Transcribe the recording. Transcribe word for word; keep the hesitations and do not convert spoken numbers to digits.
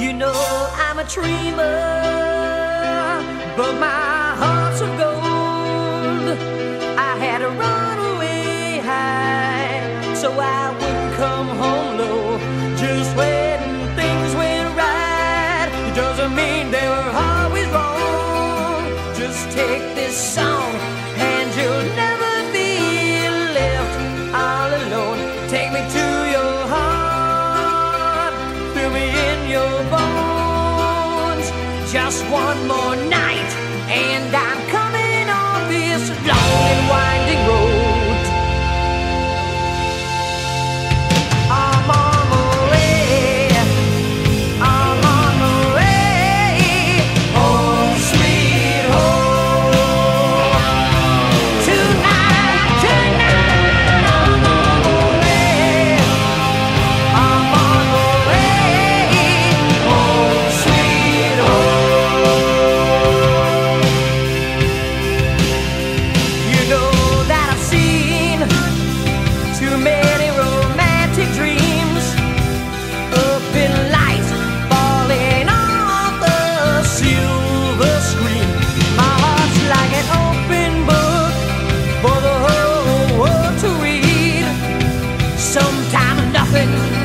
You know I'm a dreamer, but my heart's of gold. I had to run away high so I wouldn't come home low. Just when things went right, it doesn't mean they were always wrong. Just take this song and you'll never be left all alone. Take me to your heart, fill me in your bones. Just one more night and I'm coming off this long and winding road. I'm on my way, I'm on my way, home sweet home. Tonight, tonight, I'm on my way, I'm on my way, home sweet home. You know that I've seen too many romantic dreams up in lights falling off the silver screen. My heart's like an open book for the whole world to read. Sometimes nothing